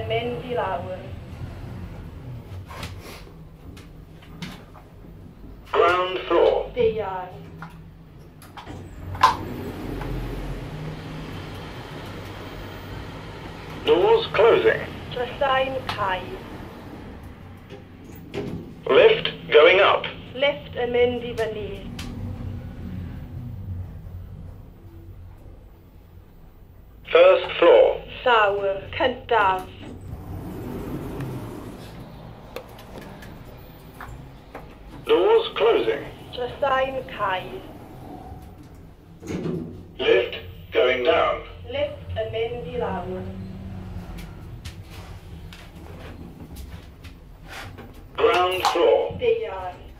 yn mynd I lawr. Ground floor. Deiar. Doors closing. Drysain cae. Lift going up. Lift yn mynd I fyny. First floor. Llawr, cyntaf. Doors closing. Drysain cae. Lift going down. Lift yn mynd I lawr. Ground floor. Deiar.